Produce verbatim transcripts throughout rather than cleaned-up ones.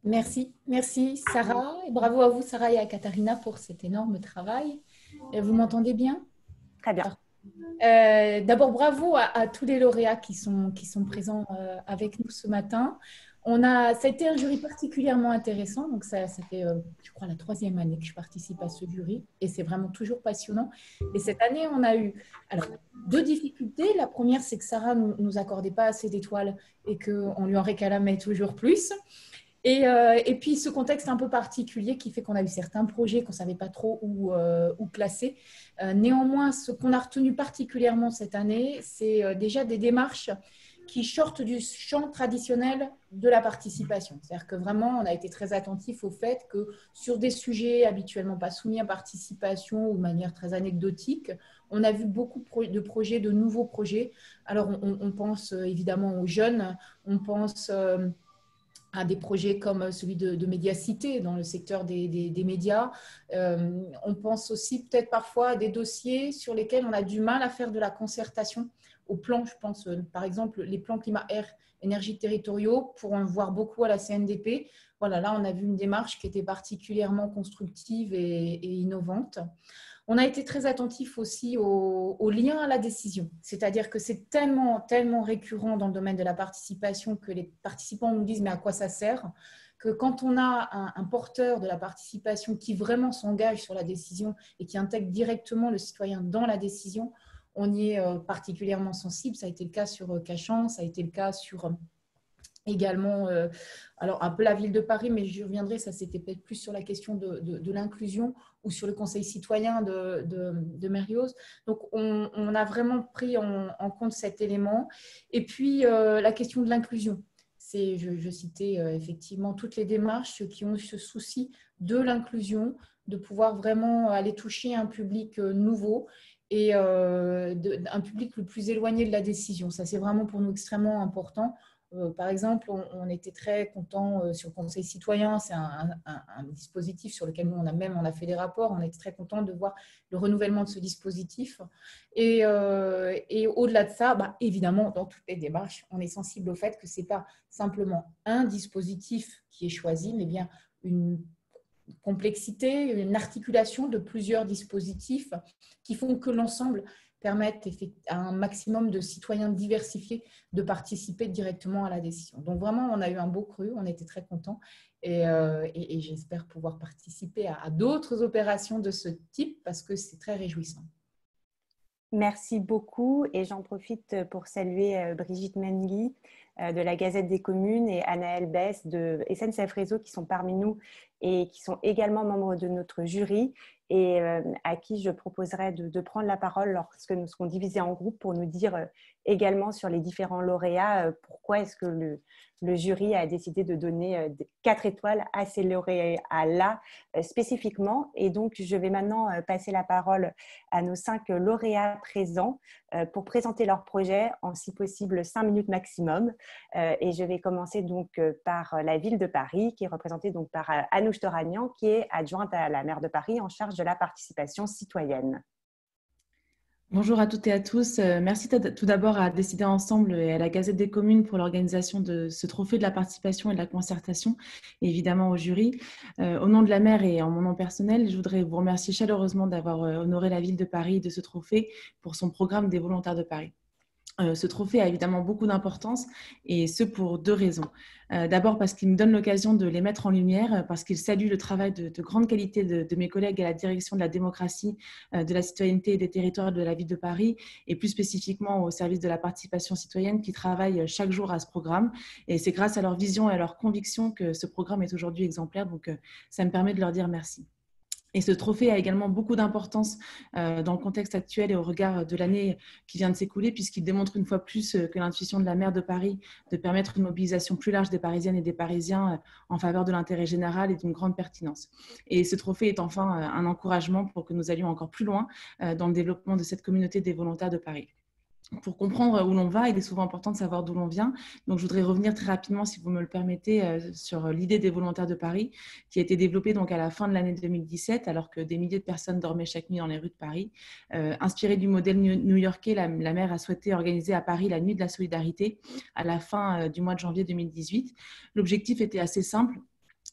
Merci, merci Sarah, et bravo à vous Sarah et à Katharina pour cet énorme travail. Euh, Vous m'entendez bien? Très bien. Alors, euh, D'abord, bravo à, à tous les lauréats qui sont, qui sont présents euh, avec nous ce matin. On a, ça a été un jury particulièrement intéressant, donc ça, ça fait, euh, je crois, la troisième année que je participe à ce jury, et c'est vraiment toujours passionnant. Et cette année, on a eu alors, deux difficultés. La première, c'est que Sarah ne nous, nous accordait pas assez d'étoiles et qu'on lui en réclamait toujours plus. Et, euh, et puis ce contexte un peu particulier qui fait qu'on a eu certains projets qu'on ne savait pas trop où, euh, où classer. Euh, néanmoins, ce qu'on a retenu particulièrement cette année, c'est euh, déjà des démarches qui sortent du champ traditionnel de la participation. C'est-à-dire que vraiment, on a été très attentif au fait que sur des sujets habituellement pas soumis à participation ou de manière très anecdotique, on a vu beaucoup de projets, de nouveaux projets. Alors, on, on pense euh, évidemment aux jeunes, on pense... Euh, à des projets comme celui de, de Médiacité dans le secteur des, des, des médias. Euh, on pense aussi peut-être parfois à des dossiers sur lesquels on a du mal à faire de la concertation au plan, je pense euh, par exemple les plans climat-air, énergie territoriaux, pour en voir beaucoup à la C N D P. Voilà, là on a vu une démarche qui était particulièrement constructive et, et innovante. On a été très attentif aussi au, au lien à la décision, c'est-à-dire que c'est tellement, tellement récurrent dans le domaine de la participation que les participants nous disent mais à quoi ça sert, que quand on a un, un porteur de la participation qui vraiment s'engage sur la décision et qui intègre directement le citoyen dans la décision, on y est euh, particulièrement sensible. Ça a été le cas sur euh, Cachan, ça a été le cas sur... Euh, également, euh, alors un peu la ville de Paris, mais j'y reviendrai, ça c'était peut-être plus sur la question de, de, de l'inclusion ou sur le conseil citoyen de, de, de Merioz. Donc on, on, a vraiment pris en, en compte cet élément. Et puis euh, la question de l'inclusion. C'est, je, je citais euh, effectivement toutes les démarches qui ont ce souci de l'inclusion, de pouvoir vraiment aller toucher un public euh, nouveau et euh, de, un public le plus éloigné de la décision. Ça, c'est vraiment pour nous extrêmement important. Euh, par exemple, on, on était très content euh, sur le Conseil citoyen. C'est un, un, un dispositif sur lequel nous, on a même on a fait des rapports. On était très content de voir le renouvellement de ce dispositif. Et, euh, et au-delà de ça, bah, évidemment, dans toutes les démarches, on est sensible au fait que ce n'est pas simplement un dispositif qui est choisi, mais bien une complexité, une articulation de plusieurs dispositifs qui font que l'ensemble permettent à un maximum de citoyens diversifiés de participer directement à la décision. Donc vraiment, on a eu un beau cru, on était très contents et, euh, et, et j'espère pouvoir participer à, à d'autres opérations de ce type parce que c'est très réjouissant. Merci beaucoup et j'en profite pour saluer Brigitte Mengui de la Gazette des Communes et Anaëlle Bess de S N C F Réseau qui sont parmi nous et qui sont également membres de notre jury et à qui je proposerai de, de prendre la parole lorsque nous serons divisés en groupes pour nous dire également sur les différents lauréats pourquoi est-ce que le, le jury a décidé de donner quatre étoiles à ces lauréats-là spécifiquement. Et donc, je vais maintenant passer la parole à nos cinq lauréats présents pour présenter leur projet en, si possible, cinq minutes maximum. Et je vais commencer donc par la ville de Paris, qui est représentée donc par Anouche Toragnan, qui est adjointe à la maire de Paris en charge de la participation citoyenne. Bonjour à toutes et à tous. Merci tout d'abord à Décider Ensemble et à la Gazette des Communes pour l'organisation de ce trophée de la participation et de la concertation, et évidemment au jury. Au nom de la maire et en mon nom personnel, je voudrais vous remercier chaleureusement d'avoir honoré la ville de Paris de ce trophée pour son programme des volontaires de Paris. Ce trophée a évidemment beaucoup d'importance et ce pour deux raisons. D'abord parce qu'il me donne l'occasion de les mettre en lumière, parce qu'il salue le travail de, de grande qualité de, de mes collègues à la direction de la démocratie, de la citoyenneté et des territoires de la ville de Paris et plus spécifiquement au service de la participation citoyenne qui travaillent chaque jour à ce programme. Et c'est grâce à leur vision et à leur conviction que ce programme est aujourd'hui exemplaire. Donc ça me permet de leur dire merci. Et ce trophée a également beaucoup d'importance euh, dans le contexte actuel et au regard de l'année qui vient de s'écouler, puisqu'il démontre une fois plus que l'intuition de la maire de Paris de permettre une mobilisation plus large des Parisiennes et des Parisiens euh, en faveur de l'intérêt général et d'une grande pertinence. Et ce trophée est enfin euh, un encouragement pour que nous allions encore plus loin euh, dans le développement de cette communauté des volontaires de Paris. Pour comprendre où l'on va, il est souvent important de savoir d'où l'on vient. Donc, je voudrais revenir très rapidement, si vous me le permettez, euh, sur l'idée des volontaires de Paris, qui a été développée donc à la fin de l'année deux mille dix-sept, alors que des milliers de personnes dormaient chaque nuit dans les rues de Paris. Euh, inspirée du modèle new-yorkais, la, la maire a souhaité organiser à Paris la Nuit de la Solidarité à la fin euh, du mois de janvier deux mille dix-huit. L'objectif était assez simple.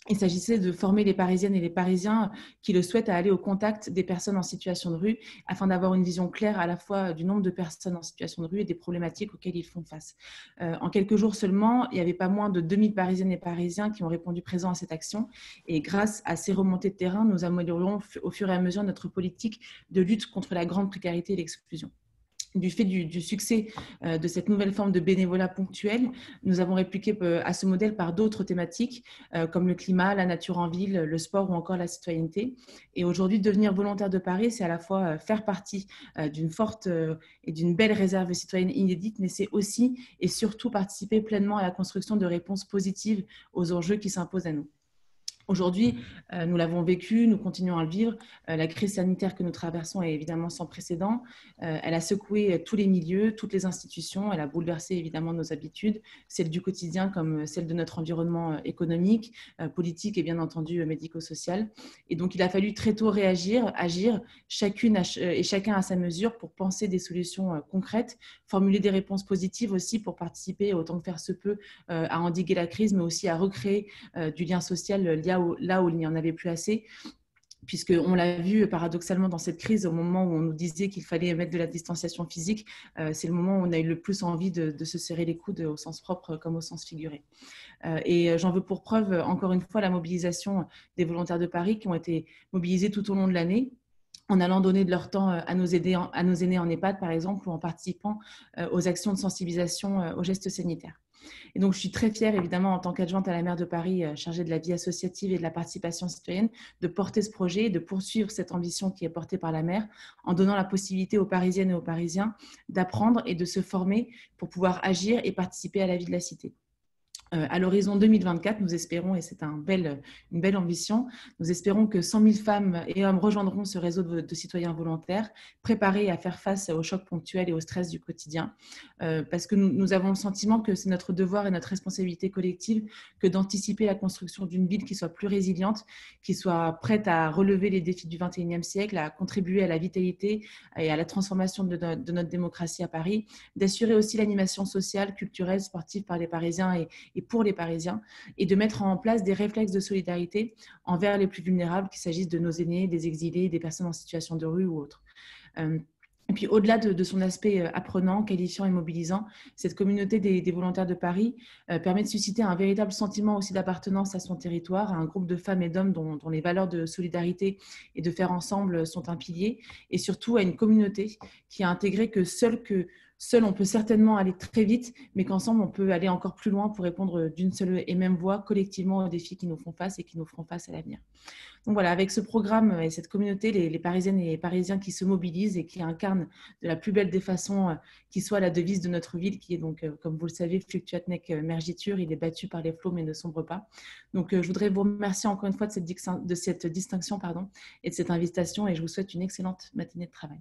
Il s'agissait de former les Parisiennes et les Parisiens qui le souhaitent à aller au contact des personnes en situation de rue afin d'avoir une vision claire à la fois du nombre de personnes en situation de rue et des problématiques auxquelles ils font face. Euh, en quelques jours seulement, il n'y avait pas moins de deux mille Parisiennes et Parisiens qui ont répondu présents à cette action. Et grâce à ces remontées de terrain, nous améliorons au fur et à mesure notre politique de lutte contre la grande précarité et l'exclusion. Du fait du, du succès euh, de cette nouvelle forme de bénévolat ponctuel, nous avons répliqué euh, à ce modèle par d'autres thématiques euh, comme le climat, la nature en ville, le sport ou encore la citoyenneté. Et aujourd'hui, devenir volontaire de Paris, c'est à la fois euh, faire partie euh, d'une forte euh, et d'une belle réserve citoyenne inédite, mais c'est aussi et surtout participer pleinement à la construction de réponses positives aux enjeux qui s'imposent à nous. Aujourd'hui, euh, nous l'avons vécu, nous continuons à le vivre. Euh, la crise sanitaire que nous traversons est évidemment sans précédent. Euh, elle a secoué tous les milieux, toutes les institutions. Elle a bouleversé évidemment nos habitudes, celles du quotidien comme celles de notre environnement économique, euh, politique et bien entendu médico-social. Et donc, il a fallu très tôt réagir, agir, chacune et chacun à sa mesure pour penser des solutions concrètes, formuler des réponses positives aussi pour participer autant que faire se peut euh, à endiguer la crise, mais aussi à recréer euh, du lien social lié Où, là où il n'y en avait plus assez, puisqu'on l'a vu paradoxalement dans cette crise, au moment où on nous disait qu'il fallait mettre de la distanciation physique, euh, c'est le moment où on a eu le plus envie de, de se serrer les coudes au sens propre comme au sens figuré. Euh, et j'en veux pour preuve, encore une fois, la mobilisation des volontaires de Paris qui ont été mobilisés tout au long de l'année, en allant donner de leur temps à nos, aidés, à nos aînés en EHPAD, par exemple, ou en participant aux actions de sensibilisation aux gestes sanitaires. Et donc, je suis très fière, évidemment, en tant qu'adjointe à la maire de Paris, chargée de la vie associative et de la participation citoyenne, de porter ce projet et de poursuivre cette ambition qui est portée par la maire en donnant la possibilité aux Parisiennes et aux Parisiens d'apprendre et de se former pour pouvoir agir et participer à la vie de la cité. Euh, à l'horizon deux mille vingt-quatre, nous espérons, et c'est un bel, une belle ambition, nous espérons que cent mille femmes et hommes rejoindront ce réseau de, de citoyens volontaires, préparés à faire face aux chocs ponctuels et au stress du quotidien, euh, parce que nous, nous avons le sentiment que c'est notre devoir et notre responsabilité collective que d'anticiper la construction d'une ville qui soit plus résiliente, qui soit prête à relever les défis du vingt et unième siècle, à contribuer à la vitalité et à la transformation de, de, de notre démocratie à Paris, d'assurer aussi l'animation sociale, culturelle, sportive par les Parisiens et et pour les Parisiens, et de mettre en place des réflexes de solidarité envers les plus vulnérables, qu'il s'agisse de nos aînés, des exilés, des personnes en situation de rue ou autres. Euh, Et puis, au-delà de, de son aspect apprenant, qualifiant et mobilisant, cette communauté des, des volontaires de Paris euh, permet de susciter un véritable sentiment aussi d'appartenance à son territoire, à un groupe de femmes et d'hommes dont, dont les valeurs de solidarité et de faire ensemble sont un pilier, et surtout à une communauté qui a intégré que seul que Seul, on peut certainement aller très vite, mais qu'ensemble, on peut aller encore plus loin pour répondre d'une seule et même voix collectivement aux défis qui nous font face et qui nous feront face à l'avenir. Donc voilà, avec ce programme et cette communauté, les, les Parisiennes et les Parisiens qui se mobilisent et qui incarnent de la plus belle des façons, euh, qui soit la devise de notre ville, qui est donc, euh, comme vous le savez, Fluctuat nec mergitur, il est battu par les flots mais ne sombre pas. Donc euh, je voudrais vous remercier encore une fois de cette, de cette distinction pardon, et de cette invitation, et je vous souhaite une excellente matinée de travail.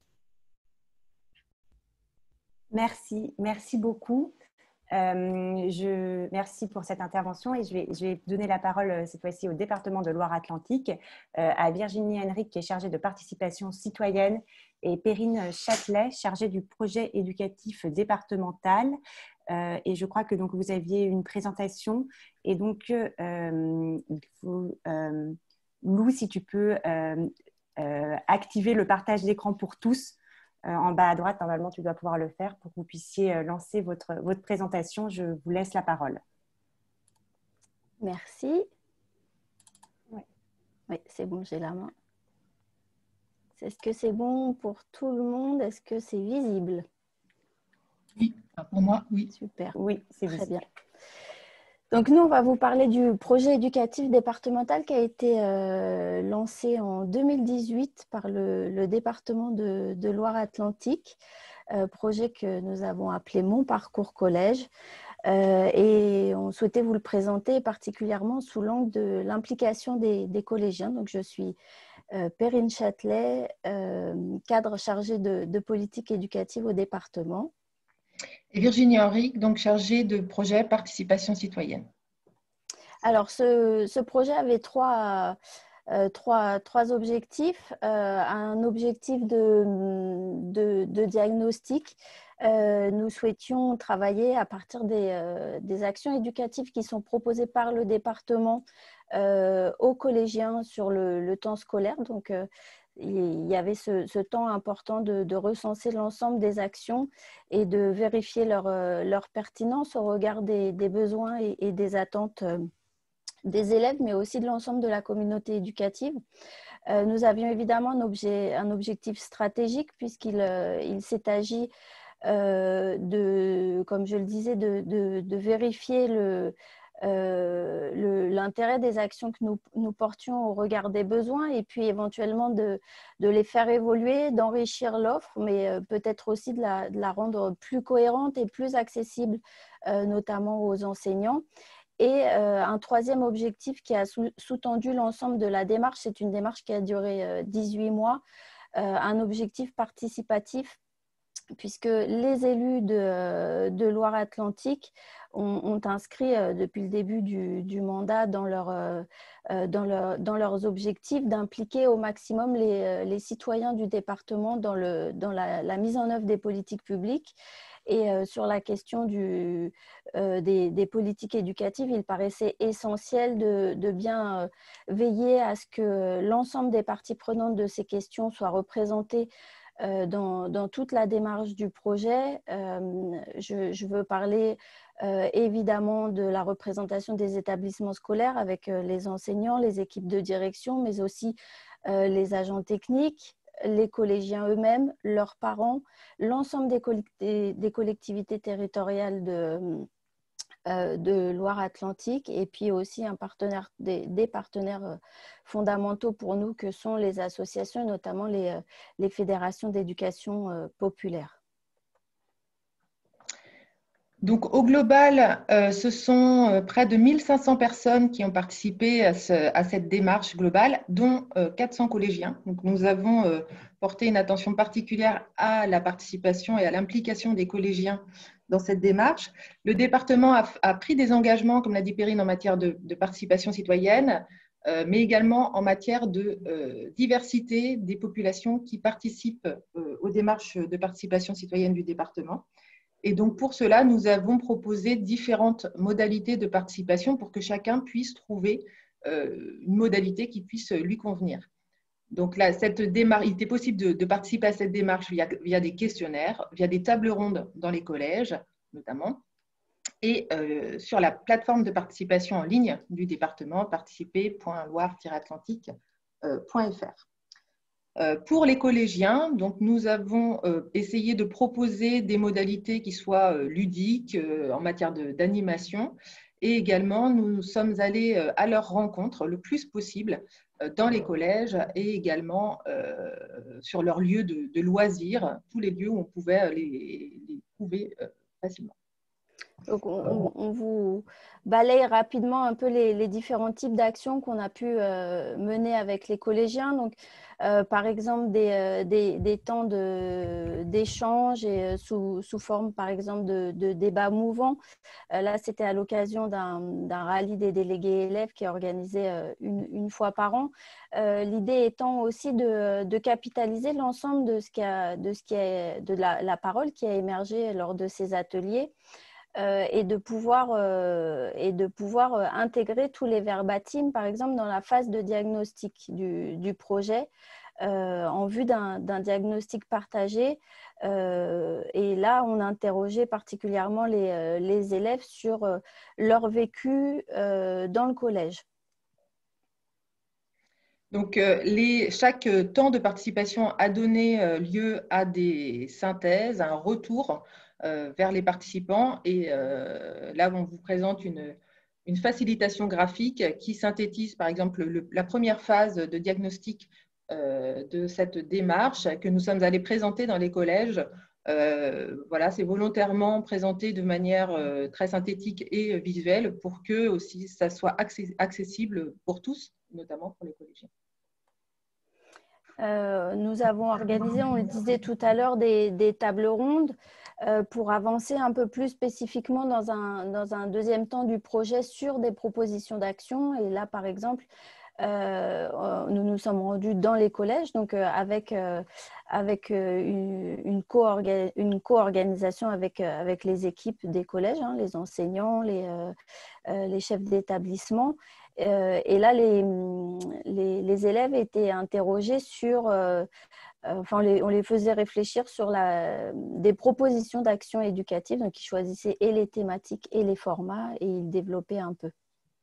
Merci, merci beaucoup. Euh, je, merci pour cette intervention et je vais, je vais donner la parole cette fois-ci au département de Loire-Atlantique, euh, à Virginie Henrique qui est chargée de participation citoyenne et Perrine Châtelet, chargée du projet éducatif départemental. Euh, et je crois que donc, vous aviez une présentation et donc euh, il faut, euh, Lou, si tu peux euh, euh, activer le partage d'écran pour tous. Euh, en bas à droite, normalement, tu dois pouvoir le faire pour que vous puissiez euh, lancer votre, votre présentation. Je vous laisse la parole. Merci. Oui, oui, c'est bon, j'ai la main. Est-ce que c'est bon pour tout le monde? Est-ce que c'est visible? Oui, pour moi, oui. Super. Oui, c'est très visible. bien. Donc, nous, on va vous parler du projet éducatif départemental qui a été euh, lancé en deux mille dix-huit par le, le département de, de Loire-Atlantique, euh, projet que nous avons appelé Mon Parcours Collège. Euh, et on souhaitait vous le présenter particulièrement sous l'angle de l'implication des, des collégiens. Donc, je suis euh, Perrine Châtelet, euh, cadre chargé de, de politique éducative au département. Et Virginie Henrique, donc chargée de projet participation citoyenne. Alors, ce, ce projet avait trois, euh, trois, trois objectifs. Euh, un objectif de, de, de diagnostic. Euh, nous souhaitions travailler à partir des, euh, des actions éducatives qui sont proposées par le département euh, aux collégiens sur le, le temps scolaire. Donc, euh, il y avait ce, ce temps important de, de recenser l'ensemble des actions et de vérifier leur, euh, leur pertinence au regard des, des besoins et, et des attentes euh, des élèves, mais aussi de l'ensemble de la communauté éducative. Euh, nous avions évidemment un, objet, un objectif stratégique puisqu'il euh, il s'est agi euh, de, comme je le disais, de, de, de vérifier le, euh, le, l'intérêt des actions que nous, nous portions au regard des besoins et puis éventuellement de, de les faire évoluer, d'enrichir l'offre, mais euh, peut-être aussi de la, de la rendre plus cohérente et plus accessible, euh, notamment aux enseignants. Et euh, un troisième objectif qui a sous- sous-tendu l'ensemble de la démarche, c'est une démarche qui a duré euh, dix-huit mois, euh, un objectif participatif, puisque les élus de, de Loire-Atlantique ont, ont inscrit euh, depuis le début du, du mandat dans, leur, euh, dans, leur, dans leurs objectifs d'impliquer au maximum les, les citoyens du département dans, le, dans la, la mise en œuvre des politiques publiques. Et euh, sur la question du, euh, des, des politiques éducatives, il paraissait essentiel de, de bien euh, veiller à ce que l'ensemble des parties prenantes de ces questions soient représentées euh, dans, dans toute la démarche du projet. Euh, je, je veux parler euh, évidemment de la représentation des établissements scolaires avec euh, les enseignants, les équipes de direction, mais aussi euh, les agents techniques, les collégiens eux-mêmes, leurs parents, l'ensemble des, collect- des collectivités territoriales de, euh, de Loire-Atlantique et puis aussi un partenaire, des, des partenaires fondamentaux pour nous que sont les associations, notamment les, les fédérations d'éducation euh, populaire. Donc, au global, euh, ce sont euh, près de mille cinq cents personnes qui ont participé à, ce, à cette démarche globale, dont euh, quatre cents collégiens. Donc, nous avons euh, porté une attention particulière à la participation et à l'implication des collégiens dans cette démarche. Le département a, a pris des engagements, comme l'a dit Perrine, en matière de, de participation citoyenne, euh, mais également en matière de euh, diversité des populations qui participent euh, aux démarches de participation citoyenne du département. Et donc, pour cela, nous avons proposé différentes modalités de participation pour que chacun puisse trouver euh, une modalité qui puisse lui convenir. Donc, là, cette démarche, il était possible de, de participer à cette démarche via, via des questionnaires, via des tables rondes dans les collèges, notamment, et euh, sur la plateforme de participation en ligne du département, participer point loire tiret atlantique point f r. Pour les collégiens, donc nous avons essayé de proposer des modalités qui soient ludiques en matière d'animation et également nous sommes allés à leur rencontre le plus possible dans les collèges et également sur leurs lieux de, de loisirs, tous les lieux où on pouvait les, les trouver facilement. Donc, on, on vous balaye rapidement un peu les, les différents types d'actions qu'on a pu euh, mener avec les collégiens. Donc, euh, par exemple, des, euh, des, des temps d'échange et euh, sous, sous forme, par exemple, de, de débats mouvants. Euh, là, c'était à l'occasion d'un rallye des délégués élèves qui est organisé euh, une, une fois par an. Euh, L'idée étant aussi de, de capitaliser l'ensemble de ce qui a, de ce qui est, de la, la parole qui a émergé lors de ces ateliers. Euh, et de pouvoir, euh, et de pouvoir euh, intégrer tous les verbatims, par exemple, dans la phase de diagnostic du, du projet, euh, en vue d'un diagnostic partagé. Euh, et là, on a interrogé particulièrement les, euh, les élèves sur euh, leur vécu euh, dans le collège. Donc, euh, les, chaque temps de participation a donné euh, lieu à des synthèses, à un retour euh, vers les participants. Et euh, là, on vous présente une, une facilitation graphique qui synthétise, par exemple, le, la première phase de diagnostic euh, de cette démarche que nous sommes allés présenter dans les collèges. Euh, voilà, c'est volontairement présenté de manière euh, très synthétique et visuelle pour que aussi ça soit accessible pour tous, notamment pour les collégiens. Euh, nous avons organisé, on le disait tout à l'heure, des, des tables rondes euh, pour avancer un peu plus spécifiquement dans un, dans un deuxième temps du projet sur des propositions d'action. Et là, par exemple, euh, nous nous sommes rendus dans les collèges, donc euh, avec, euh, avec euh, une, une co-orga- une co-organisation avec, euh, avec les équipes des collèges, hein, les enseignants, les, euh, euh, les chefs d'établissement. Euh, et là, les, les, les élèves étaient interrogés sur... Euh, Enfin, on les, on les faisait réfléchir sur la, des propositions d'action éducative. Donc, ils choisissaient et les thématiques et les formats et ils développaient un peu.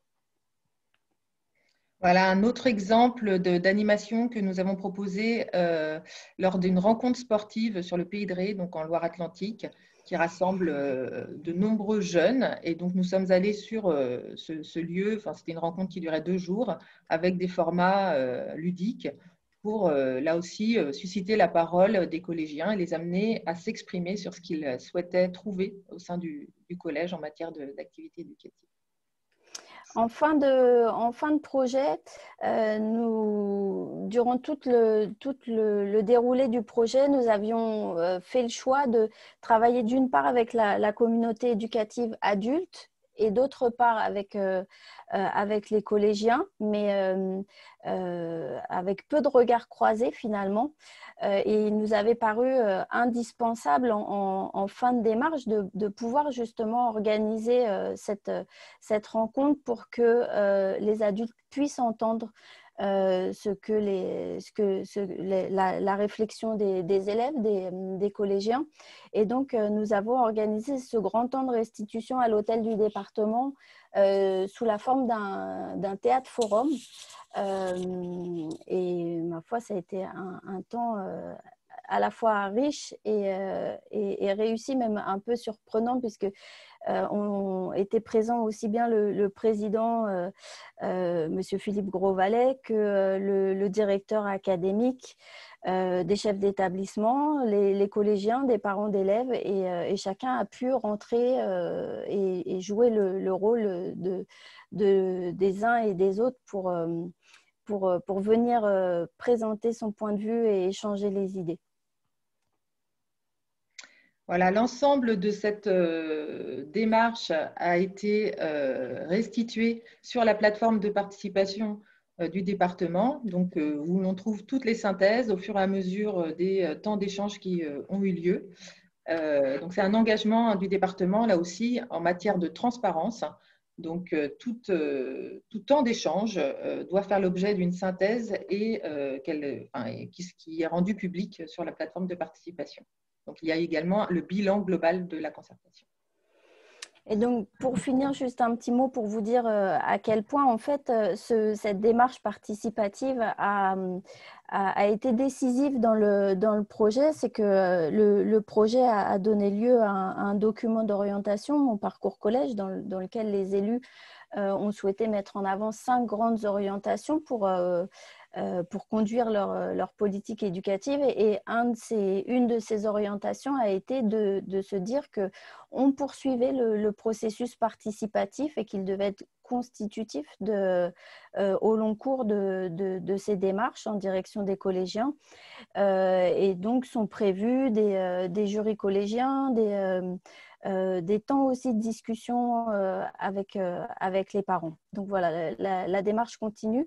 Voilà un autre exemple d'animation que nous avons proposé euh, lors d'une rencontre sportive sur le Pays de Ré, donc en Loire-Atlantique, qui rassemble euh, de nombreux jeunes. Et donc, nous sommes allés sur euh, ce, ce lieu. Enfin, c'était une rencontre qui durait deux jours avec des formats euh, ludiques pour, euh, là aussi, euh, susciter la parole des collégiens et les amener à s'exprimer sur ce qu'ils souhaitaient trouver au sein du, du collège en matière d'activité éducative. En fin de, en fin de projet, euh, nous, durant tout, le, tout le, le déroulé du projet, nous avions euh, fait le choix de travailler d'une part avec la, la communauté éducative adulte et d'autre part avec, euh, euh, avec les collégiens, mais euh, euh, avec peu de regards croisés finalement. Euh, et il nous avait paru euh, indispensable en, en, en fin de démarche de, de pouvoir justement organiser euh, cette, cette rencontre pour que euh, les adultes puissent entendre Euh, ce que les, ce que, ce, les, la, la réflexion des, des élèves, des, des collégiens. Et donc, euh, nous avons organisé ce grand temps de restitution à l'hôtel du département euh, sous la forme d'un théâtre forum. Euh, et ma foi, ça a été un, un temps euh, à la fois riche et, euh, et, et réussi, même un peu surprenant, puisque Euh, on était présent aussi bien le, le président, euh, euh, M. Philippe Grosvalet, que euh, le, le directeur académique, euh, des chefs d'établissement, les, les collégiens, des parents d'élèves, et, euh, et chacun a pu rentrer euh, et, et jouer le, le rôle de, de, des uns et des autres pour, euh, pour, pour venir euh, présenter son point de vue et échanger les idées. Voilà, l'ensemble de cette euh, démarche a été euh, restitué sur la plateforme de participation euh, du département, donc, euh, où l'on trouve toutes les synthèses au fur et à mesure des euh, temps d'échange qui euh, ont eu lieu. Euh, donc, c'est un engagement du département, là aussi, en matière de transparence. Donc, euh, tout, euh, tout temps d'échange euh, doit faire l'objet d'une synthèse et, euh, qu'elle, enfin, et qui, qui est rendue publique sur la plateforme de participation. Donc, il y a également le bilan global de la concertation. Et donc, pour finir, juste un petit mot pour vous dire euh, à quel point, en fait, euh, ce, cette démarche participative a, a, a été décisive dans le, dans le projet. C'est que euh, le, le projet a, a donné lieu à un, à un document d'orientation, Mon parcours collège, dans, le, dans lequel les élus euh, ont souhaité mettre en avant cinq grandes orientations pour... Euh, Euh, pour conduire leur, leur politique éducative. Et, et un de ces, une de ces orientations a été de, de se dire qu'on poursuivait le, le processus participatif et qu'il devait être constitutif de, euh, au long cours de, de, de ces démarches en direction des collégiens. Euh, et donc sont prévus des, euh, des jurys collégiens, des, euh, euh, des temps aussi de discussion euh, avec, euh, avec les parents. Donc voilà, la, la, la démarche continue.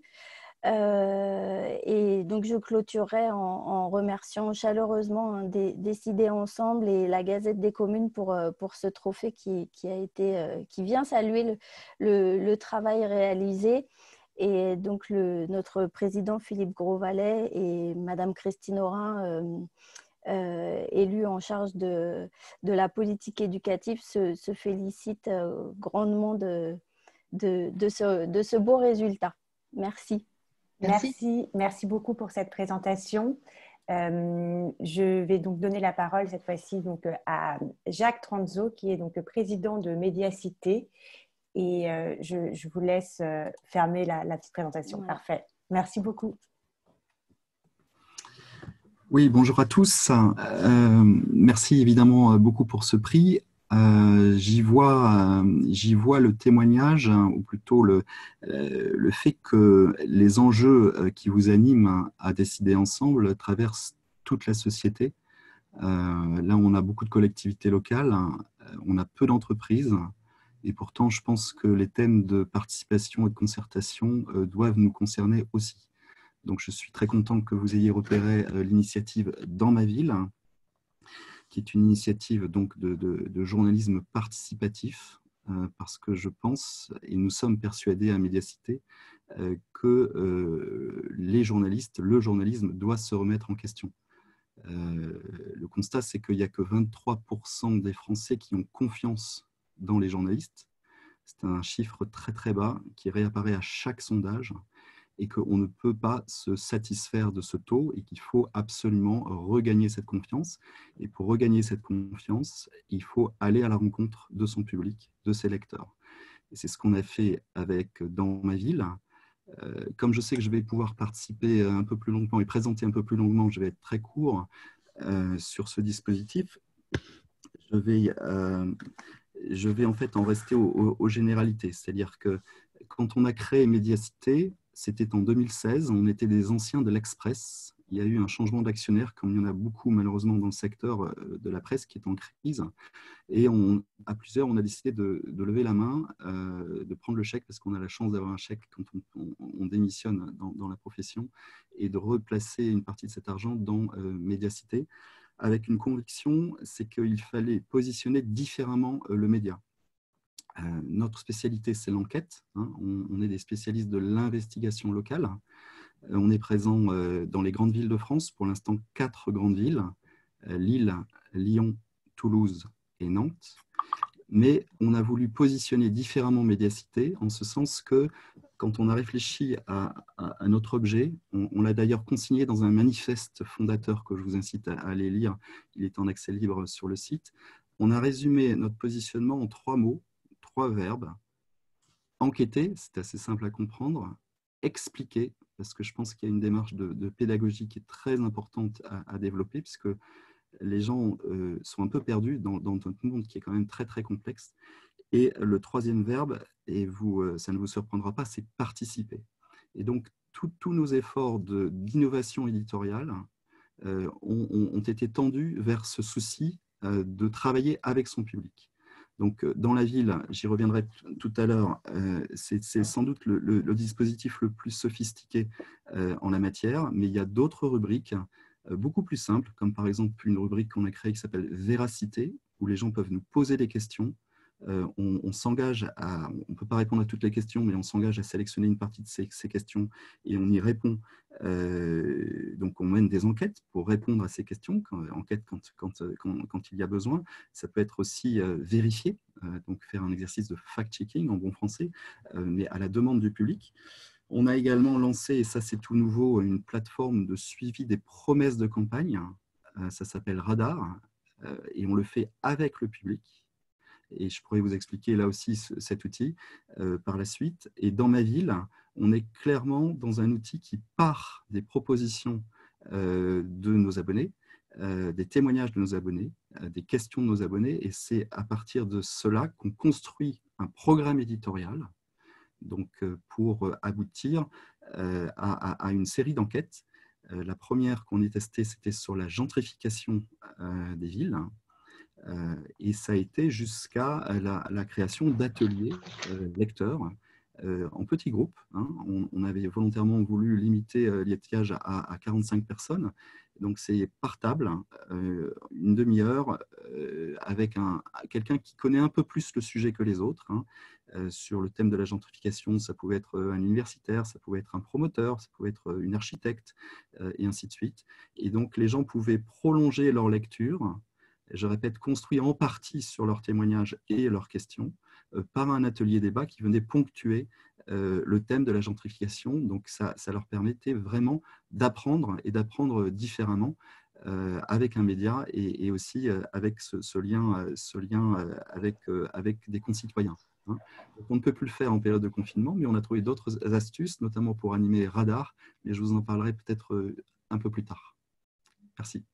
Euh, et donc, je clôturerai en, en remerciant chaleureusement hein, des, Décider ensemble et la Gazette des communes pour, pour ce trophée qui, qui, a été, euh, qui vient saluer le, le, le travail réalisé. Et donc, le, notre président Philippe Grosvalet et Madame Christine Aurin, euh, euh, élue en charge de, de la politique éducative, se, se félicitent euh, grandement de, de, de, ce, de ce beau résultat. Merci. Merci. Merci, merci beaucoup pour cette présentation. Euh, je vais donc donner la parole cette fois-ci donc à Jacques Tranzo, qui est donc le président de Médiacité. Et euh, je, je vous laisse euh, fermer la, la petite présentation. Voilà. Parfait. Merci beaucoup. Oui, bonjour à tous. Euh, merci évidemment beaucoup pour ce prix. Euh, j'y vois, euh, j'y vois le témoignage, hein, ou plutôt le, euh, le fait que les enjeux euh, qui vous animent à décider ensemble traversent toute la société. Euh, là, on a beaucoup de collectivités locales, hein, on a peu d'entreprises, Et pourtant, je pense que les thèmes de participation et de concertation euh, doivent nous concerner aussi. Donc, je suis très content que vous ayez repéré euh, l'initiative Dans ma ville, qui est une initiative donc, de, de, de journalisme participatif, euh, parce que je pense, et nous sommes persuadés à Médiacité, euh, que euh, les journalistes, le journalisme doit se remettre en question. Euh, le constat, c'est qu'il n'y a que vingt-trois pour cent des Français qui ont confiance dans les journalistes. C'est un chiffre très très bas qui réapparaît à chaque sondage et qu'on ne peut pas se satisfaire de ce taux et qu'il faut absolument regagner cette confiance. Et pour regagner cette confiance, il faut aller à la rencontre de son public, de ses lecteurs. Et c'est ce qu'on a fait avec Dans ma ville. Euh, comme je sais que je vais pouvoir participer un peu plus longuement et présenter un peu plus longuement, je vais être très court euh, sur ce dispositif. Je vais, euh, je vais en fait en rester aux, aux, aux généralités. C'est-à-dire que quand on a créé Médiacité, c'était en deux mille seize, on était des anciens de l'Express. Il y a eu un changement d'actionnaire, comme il y en a beaucoup malheureusement dans le secteur de la presse qui est en crise. Et on, à plusieurs, on a décidé de, de lever la main, euh, de prendre le chèque, parce qu'on a la chance d'avoir un chèque quand on, on, on démissionne dans, dans la profession, et de replacer une partie de cet argent dans euh, Médiacité, avec une conviction, c'est qu'il fallait positionner différemment euh, le média. Euh, notre spécialité, c'est l'enquête. Hein. On, on est des spécialistes de l'investigation locale. Euh, on est présent euh, dans les grandes villes de France, pour l'instant quatre grandes villes, euh, Lille, Lyon, Toulouse et Nantes. Mais on a voulu positionner différemment Médiacité, en ce sens que quand on a réfléchi à, à, à notre objet, on, on l'a d'ailleurs consigné dans un manifeste fondateur que je vous incite à, à aller lire, il est en accès libre sur le site. On a résumé notre positionnement en trois mots, trois verbes. Enquêter, c'est assez simple à comprendre. Expliquer, parce que je pense qu'il y a une démarche de, de pédagogie qui est très importante à, à développer, puisque les gens euh, sont un peu perdus dans, dans notre monde qui est quand même très très complexe. Et le troisième verbe, et vous, euh, ça ne vous surprendra pas, c'est participer. Et donc, tous nos efforts d'innovation éditoriale euh, ont, ont été tendus vers ce souci euh, de travailler avec son public. Donc, dans la ville, j'y reviendrai tout à l'heure, euh, c'est sans doute le, le, le dispositif le plus sophistiqué euh, en la matière, mais il y a d'autres rubriques euh, beaucoup plus simples, comme par exemple une rubrique qu'on a créée qui s'appelle Véracité, où les gens peuvent nous poser des questions. Euh, on on s'engage à, on ne peut pas répondre à toutes les questions, mais on s'engage à sélectionner une partie de ces, ces questions et on y répond. Euh, donc, on mène des enquêtes pour répondre à ces questions, quand, enquête quand, quand, quand, quand il y a besoin. Ça peut être aussi euh, vérifier, euh, donc faire un exercice de fact-checking en bon français, euh, mais à la demande du public. On a également lancé, et ça c'est tout nouveau, une plateforme de suivi des promesses de campagne. Euh, ça s'appelle Radar, euh, et on le fait avec le public. Et je pourrais vous expliquer là aussi cet outil euh, par la suite. Et dans ma ville, on est clairement dans un outil qui part des propositions euh, de nos abonnés, euh, des témoignages de nos abonnés, euh, des questions de nos abonnés. Et c'est à partir de cela qu'on construit un programme éditorial donc, euh, pour aboutir euh, à, à, à une série d'enquêtes. Euh, la première qu'on ait testée, c'était sur la gentrification euh, des villes. Euh, et ça a été jusqu'à la, la création d'ateliers euh, lecteurs euh, en petits groupes. Hein. On, on avait volontairement voulu limiter euh, l'étiage à, à quarante-cinq personnes. Donc, c'est par table, euh, une demi-heure, euh, avec quelqu'un qui connaît un peu plus le sujet que les autres. Hein. Euh, sur le thème de la gentrification, ça pouvait être un universitaire, ça pouvait être un promoteur, ça pouvait être une architecte, euh, et ainsi de suite. Et donc, les gens pouvaient prolonger leur lecture, je répète, construit en partie sur leurs témoignages et leurs questions, euh, par un atelier débat qui venait ponctuer euh, le thème de la gentrification. Donc, ça, ça leur permettait vraiment d'apprendre et d'apprendre différemment euh, avec un média et, et aussi euh, avec ce, ce lien, euh, ce lien euh, avec, euh, avec des concitoyens. Hein. Donc, on ne peut plus le faire en période de confinement, mais on a trouvé d'autres astuces, notamment pour animer Radar, mais je vous en parlerai peut-être euh, un peu plus tard. Merci.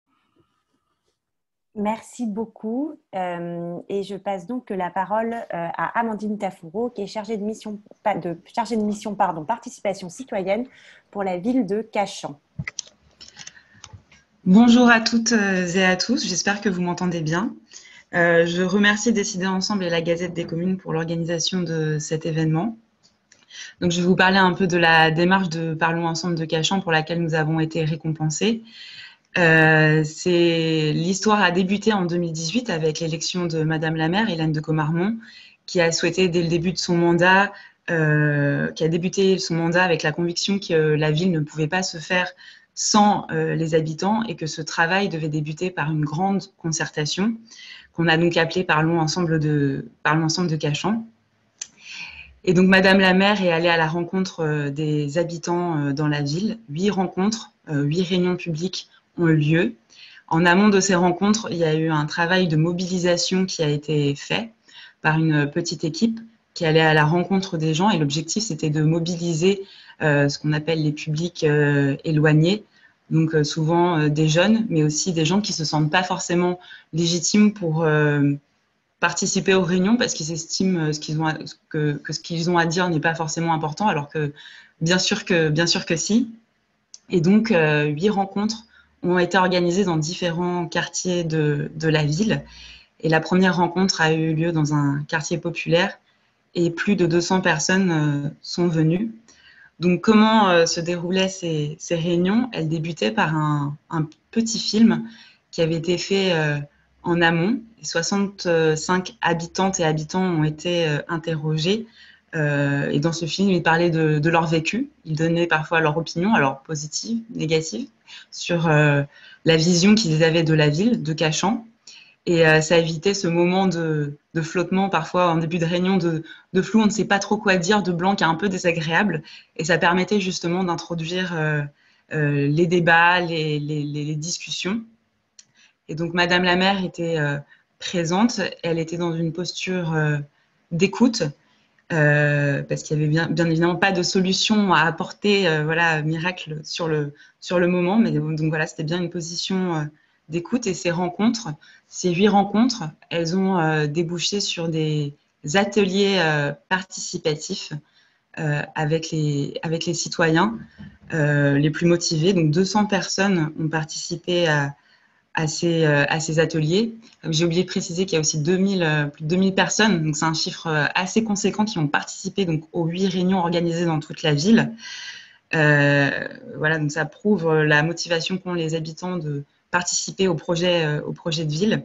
Merci beaucoup. Euh, et je passe donc la parole euh, à Amandine Tafouro, qui est chargée de mission, de, chargée de mission pardon, participation citoyenne pour la ville de Cachan. Bonjour à toutes et à tous, j'espère que vous m'entendez bien. Euh, je remercie Décider Ensemble et la Gazette des Communes pour l'organisation de cet événement. Donc, je vais vous parler un peu de la démarche de Parlons Ensemble de Cachan pour laquelle nous avons été récompensés. Euh, c'est l'histoire a débuté en deux mille dix-huit avec l'élection de Madame la maire, Hélène de Comarmont, qui a souhaité dès le début de son mandat, euh, qui a débuté son mandat avec la conviction que la ville ne pouvait pas se faire sans euh, les habitants et que ce travail devait débuter par une grande concertation qu'on a donc appelée Parlons Ensemble de, Parlons Ensemble de Cachan. Et donc, Madame la maire est allée à la rencontre des habitants dans la ville. Huit rencontres, huit réunions publiques ont eu lieu. En amont de ces rencontres, il y a eu un travail de mobilisation qui a été fait par une petite équipe qui allait à la rencontre des gens. Et l'objectif, c'était de mobiliser euh, ce qu'on appelle les publics euh, éloignés. Donc, euh, souvent euh, des jeunes, mais aussi des gens qui ne se sentent pas forcément légitimes pour... Euh, participer aux réunions parce qu'ils estiment ce qu'ils ont à, que, que ce qu'ils ont à dire n'est pas forcément important, alors que bien sûr que, bien sûr que si. Et donc, euh, huit rencontres ont été organisées dans différents quartiers de, de la ville. Et la première rencontre a eu lieu dans un quartier populaire et plus de deux cents personnes euh, sont venues. Donc, comment euh, se déroulaient ces, ces réunions? Elles débutaient par un, un petit film qui avait été fait euh, en amont. soixante-cinq habitantes et habitants ont été euh, interrogés. Euh, et dans ce film, ils parlaient de, de leur vécu. Ils donnaient parfois leur opinion, alors positive, négative, sur euh, la vision qu'ils avaient de la ville, de Cachan. Et euh, ça évitait ce moment de, de flottement, parfois en début de réunion, de, de flou, on ne sait pas trop quoi dire, de blanc qui est un peu désagréable. Et ça permettait justement d'introduire euh, euh, les débats, les, les, les discussions. Et donc, Madame la maire était euh, présente. Elle était dans une posture euh, d'écoute, euh, parce qu'il n'y avait bien, bien évidemment pas de solution à apporter, euh, voilà, miracle sur le, sur le moment. Mais donc, voilà, c'était bien une position euh, d'écoute. Et ces rencontres, ces huit rencontres, elles ont euh, débouché sur des ateliers euh, participatifs euh, avec, les, avec les citoyens euh, les plus motivés. Donc, deux cents personnes ont participé à À ces, euh, à ces ateliers. J'ai oublié de préciser qu'il y a aussi deux mille, euh, plus de deux mille personnes, donc c'est un chiffre assez conséquent qui ont participé donc, aux huit réunions organisées dans toute la ville. Euh, voilà, donc ça prouve la motivation qu'ont les habitants de participer au projet, euh, au projet de ville.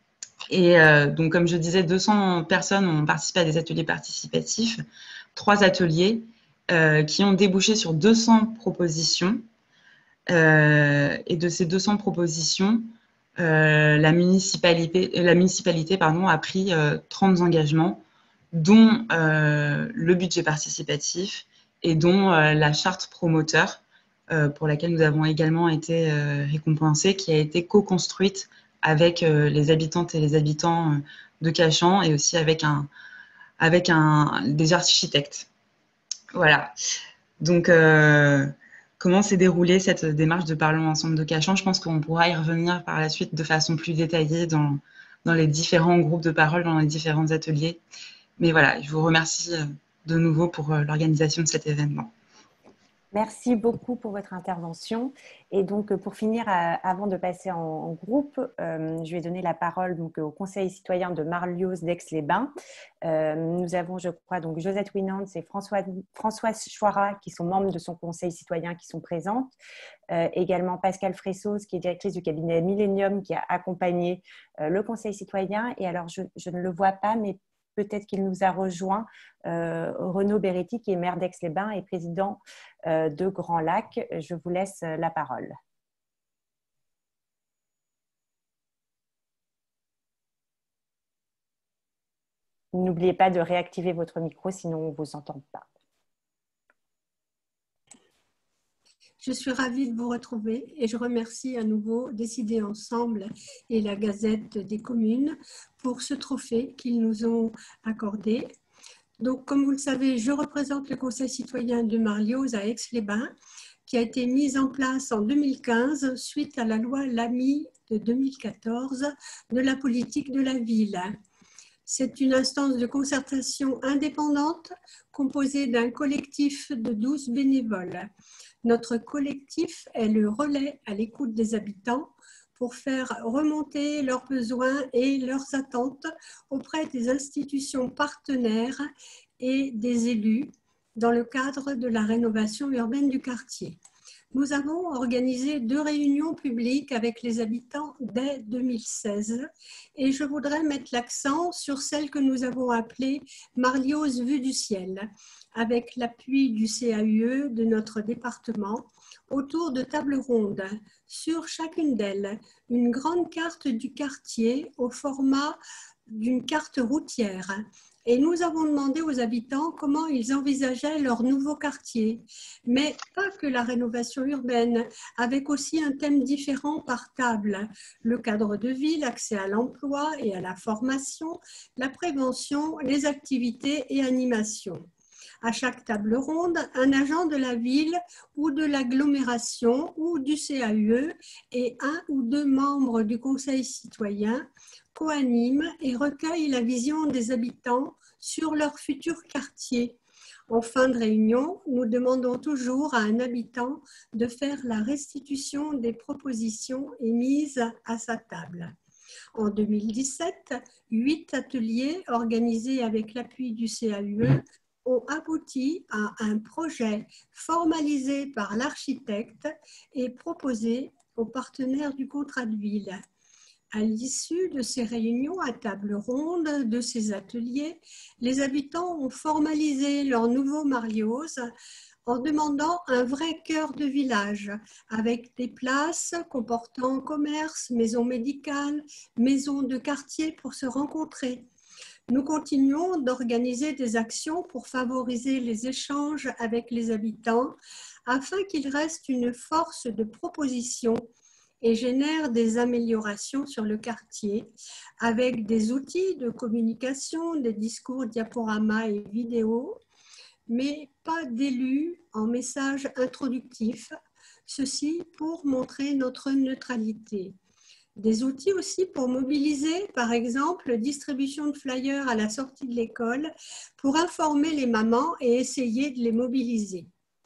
Et euh, donc, comme je disais, deux cents personnes ont participé à des ateliers participatifs, trois ateliers euh, qui ont débouché sur deux cents propositions. Euh, et de ces deux cents propositions, euh, la municipalité, la municipalité pardon, a pris euh, trente engagements, dont euh, le budget participatif et dont euh, la charte promoteur, euh, pour laquelle nous avons également été euh, récompensés, qui a été co-construite avec euh, les habitantes et les habitants euh, de Cachan et aussi avec, un, avec un, des architectes. Voilà. Donc, euh, comment s'est déroulée cette démarche de Parlons Ensemble de Cachan? Je pense qu'on pourra y revenir par la suite de façon plus détaillée dans, dans les différents groupes de parole, dans les différents ateliers. Mais voilà, je vous remercie de nouveau pour l'organisation de cet événement. Merci beaucoup pour votre intervention. Et donc, pour finir, avant de passer en groupe, euh, je vais donner la parole donc, au Conseil citoyen de Marlioz d'Aix-les-Bains. Euh, nous avons, je crois, donc Josette Winans et François, Françoise Chouara, qui sont membres de son Conseil citoyen, qui sont présentes. Euh, également Pascal Fressos, qui est directrice du cabinet Millennium, qui a accompagné euh, le Conseil citoyen. Et alors, je, je ne le vois pas, mais peut-être qu'il nous a rejoint euh, Renaud Beretti, qui est maire d'Aix-les-Bains et président euh, de Grand Lac. Je vous laisse la parole. N'oubliez pas de réactiver votre micro, sinon on ne vous entend pas. Je suis ravie de vous retrouver et je remercie à nouveau Décider Ensemble et la Gazette des Communes pour ce trophée qu'ils nous ont accordé. Donc, comme vous le savez, je représente le Conseil citoyen de Marlioz à Aix-les-Bains, qui a été mis en place en deux mille quinze suite à la loi Lamy de deux mille quatorze de la politique de la ville. C'est une instance de concertation indépendante composée d'un collectif de douze bénévoles. Notre collectif est le relais à l'écoute des habitants pour faire remonter leurs besoins et leurs attentes auprès des institutions partenaires et des élus dans le cadre de la rénovation urbaine du quartier. Nous avons organisé deux réunions publiques avec les habitants dès deux mille seize et je voudrais mettre l'accent sur celle que nous avons appelée Marliose Vue du Ciel, avec l'appui du C A U E de notre département, autour de tables rondes. Sur chacune d'elles, une grande carte du quartier au format d'une carte routière. Et nous avons demandé aux habitants comment ils envisageaient leur nouveau quartier. Mais pas que la rénovation urbaine, avec aussi un thème différent par table. Le cadre de vie, l'accès à l'emploi et à la formation, la prévention, les activités et animations. À chaque table ronde, un agent de la ville ou de l'agglomération ou du C A U E et un ou deux membres du conseil citoyen co-animent et recueillent la vision des habitants sur leur futur quartier. En fin de réunion, nous demandons toujours à un habitant de faire la restitution des propositions émises à sa table. En deux mille dix-sept, huit ateliers organisés avec l'appui du C A U E ont abouti à un projet formalisé par l'architecte et proposé aux partenaires du contrat de ville. À l'issue de ces réunions à table ronde, de ces ateliers, les habitants ont formalisé leur nouveau Marliose en demandant un vrai cœur de village avec des places comportant commerce, maisons médicales, maisons de quartier pour se rencontrer. Nous continuons d'organiser des actions pour favoriser les échanges avec les habitants afin qu'ils restent une force de proposition et génèrent des améliorations sur le quartier avec des outils de communication, des discours diaporamas et vidéos, mais pas d'élus en message introductif, ceci pour montrer notre neutralité. Des outils aussi pour mobiliser, par exemple, distribution de flyers à la sortie de l'école pour informer les mamans et essayer de les mobiliser.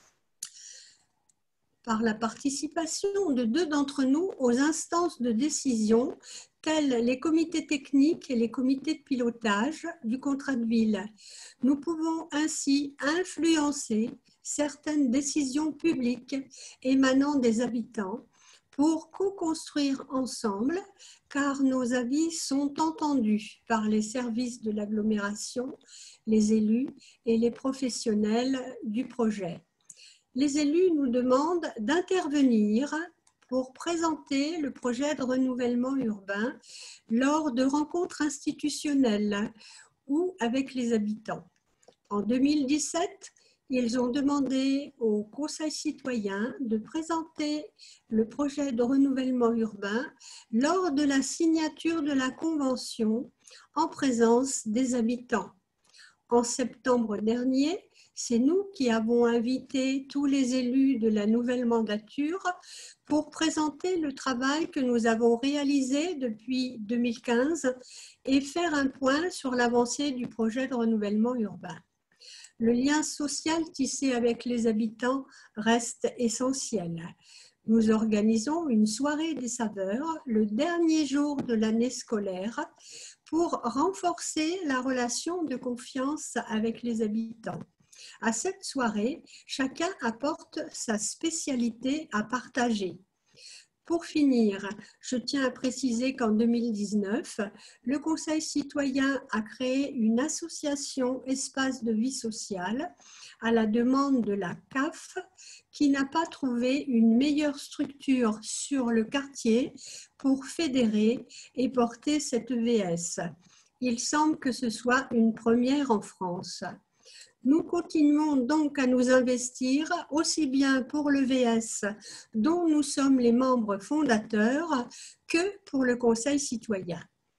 Par la participation de deux d'entre nous aux instances de décision, telles les comités techniques et les comités de pilotage du contrat de ville. Nous pouvons ainsi influencer certaines décisions publiques émanant des habitants pour co-construire ensemble, car nos avis sont entendus par les services de l'agglomération, les élus et les professionnels du projet. Les élus nous demandent d'intervenir pour présenter le projet de renouvellement urbain lors de rencontres institutionnelles ou avec les habitants. En deux mille dix-sept, ils ont demandé au Conseil citoyen de présenter le projet de renouvellement urbain lors de la signature de la convention en présence des habitants. En septembre dernier, c'est nous qui avons invité tous les élus de la nouvelle mandature pour présenter le travail que nous avons réalisé depuis deux mille quinze et faire un point sur l'avancée du projet de renouvellement urbain. Le lien social tissé avec les habitants reste essentiel. Nous organisons une soirée des saveurs le dernier jour de l'année scolaire pour renforcer la relation de confiance avec les habitants. À cette soirée, chacun apporte sa spécialité à partager. Pour finir, je tiens à préciser qu'en deux mille dix-neuf, le Conseil citoyen a créé une association Espace de vie sociale à la demande de la C A F qui n'a pas trouvé une meilleure structure sur le quartier pour fédérer et porter cette E V S. Il semble que ce soit une première en France. Nous continuons donc à nous investir aussi bien pour le V S dont nous sommes les membres fondateurs que pour le Conseil citoyen.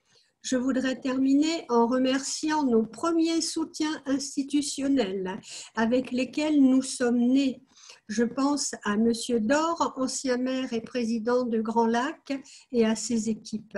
Je voudrais terminer en remerciant nos premiers soutiens institutionnels avec lesquels nous sommes nés. Je pense à M. Dor, ancien maire et président de Grand Lac, et à ses équipes,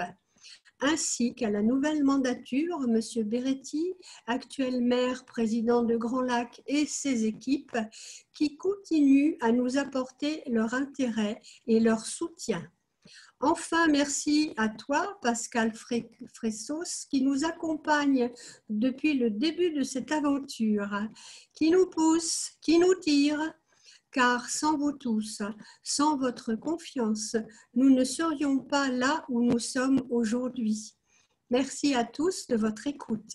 ainsi qu'à la nouvelle mandature, M. Beretti, actuel maire, président de Grand Lac, et ses équipes, qui continuent à nous apporter leur intérêt et leur soutien. Enfin, merci à toi, Pascal Fressos, qui nous accompagne depuis le début de cette aventure, qui nous pousse, qui nous tire, car sans vous tous, sans votre confiance, nous ne serions pas là où nous sommes aujourd'hui. Merci à tous de votre écoute.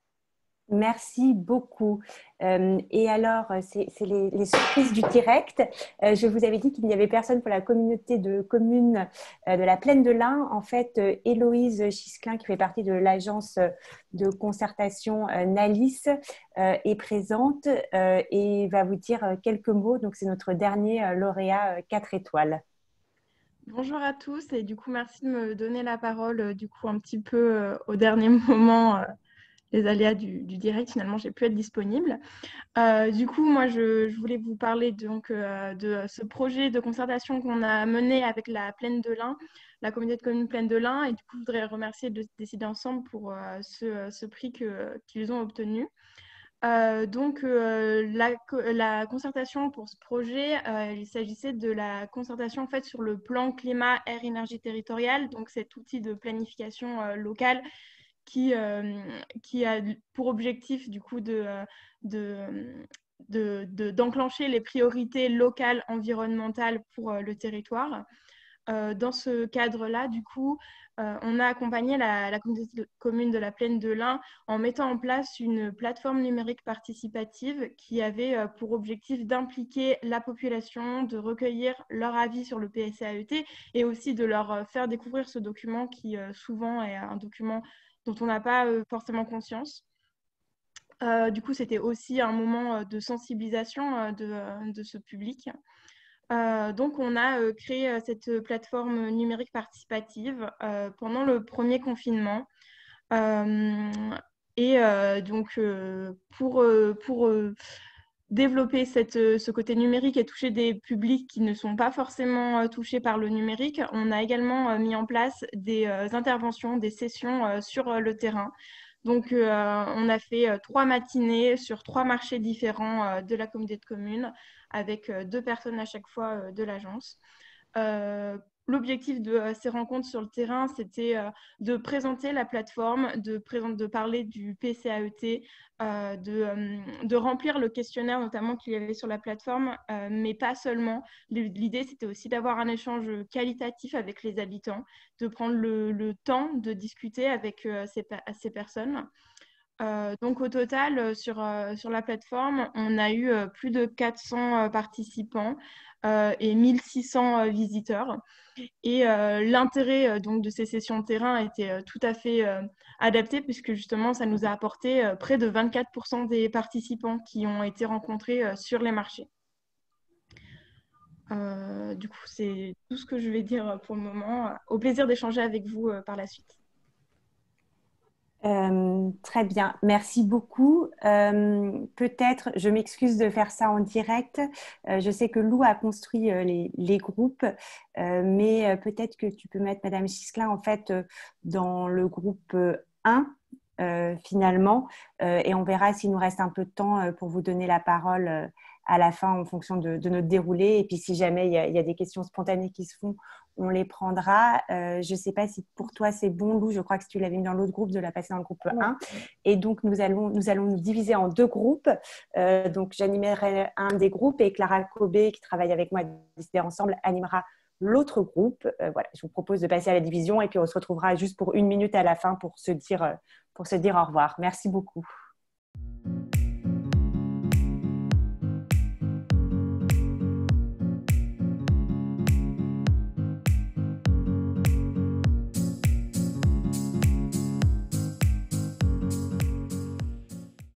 Merci beaucoup. Euh, et alors, c'est les, les surprises du direct. Euh, je vous avais dit qu'il n'y avait personne pour la communauté de communes euh, de la Plaine de l'Ain. En fait, euh, Héloïse Chisclin, qui fait partie de l'agence de concertation euh, Nalis, euh, est présente euh, et va vous dire quelques mots. Donc, c'est notre dernier euh, lauréat euh, quatre étoiles. Bonjour à tous et du coup, merci de me donner la parole euh, du coup un petit peu euh, au dernier moment. Euh, les aléas du, du direct, finalement, j'ai pu être disponible. Euh, du coup, moi, je, je voulais vous parler donc, euh, de ce projet de concertation qu'on a mené avec la Plaine de l'Ain, la communauté de communes Plaine de l'Ain. Et du coup, je voudrais remercier de décider ensemble pour euh, ce, ce prix que, qu'ils ont obtenu. Euh, donc, euh, la, la concertation pour ce projet, euh, il s'agissait de la concertation en fait, sur le plan climat, air, énergie territoriale, donc cet outil de planification euh, locale qui, euh, qui a pour objectif du coup de, de, de, de, d'enclencher les priorités locales environnementales pour euh, le territoire. Euh, dans ce cadre-là, du coup, euh, on a accompagné la, la communauté de, commune de la Plaine de l'Ain en mettant en place une plateforme numérique participative qui avait euh, pour objectif d'impliquer la population, de recueillir leur avis sur le P S A E T et aussi de leur euh, faire découvrir ce document qui euh, souvent est un document dont on n'a pas euh, forcément conscience. Euh, du coup, c'était aussi un moment euh, de sensibilisation euh, de, euh, de ce public. Euh, donc, on a euh, créé euh, cette plateforme numérique participative euh, pendant le premier confinement. Euh, et euh, donc, euh, pour, euh, pour euh, développer cette, ce côté numérique et toucher des publics qui ne sont pas forcément euh, touchés par le numérique, on a également euh, mis en place des euh, interventions, des sessions euh, sur euh, le terrain. Donc, euh, on a fait euh, trois matinées sur trois marchés différents euh, de la communauté de communes avec euh, deux personnes à chaque fois euh, de l'agence. Euh, L'objectif de euh, ces rencontres sur le terrain, c'était euh, de présenter la plateforme, de, présenter, de parler du P C A E T, euh, de, euh, de remplir le questionnaire notamment qu'il y avait sur la plateforme, euh, mais pas seulement. L'idée, c'était aussi d'avoir un échange qualitatif avec les habitants, de prendre le, le temps de discuter avec euh, ces, ces personnes. Euh, donc au total, sur, euh, sur la plateforme, on a eu euh, plus de quatre cents euh, participants euh, et mille six cents euh, visiteurs. Et euh, l'intérêt euh, donc de ces sessions de terrain était euh, tout à fait euh, adapté puisque justement, ça nous a apporté euh, près de vingt-quatre pour cent des participants qui ont été rencontrés euh, sur les marchés. Euh, du coup, c'est tout ce que je vais dire pour le moment. Au plaisir d'échanger avec vous euh, par la suite. Euh, très bien, merci beaucoup. Euh, Peut-être, je m'excuse de faire ça en direct. Euh, je sais que Lou a construit euh, les, les groupes, euh, mais euh, peut-être que tu peux mettre Madame Chisclin en fait euh, dans le groupe un euh, finalement, euh, et on verra s'il nous reste un peu de temps euh, pour vous donner la parole euh, à la fin en fonction de, de notre déroulé. Et puis si jamais il y a, il y a des questions spontanées qui se font, on les prendra. Euh, je ne sais pas si pour toi c'est bon, Lou. Je crois que si tu l'avais mis dans l'autre groupe, de la passer dans le groupe un. Et donc, nous allons nous, allons nous diviser en deux groupes. Euh, donc, j'animerai un des groupes et Clara Cobé, qui travaille avec moi, Décider ensemble, animera l'autre groupe. Euh, voilà, je vous propose de passer à la division et puis on se retrouvera juste pour une minute à la fin pour se dire, pour se dire au revoir. Merci beaucoup.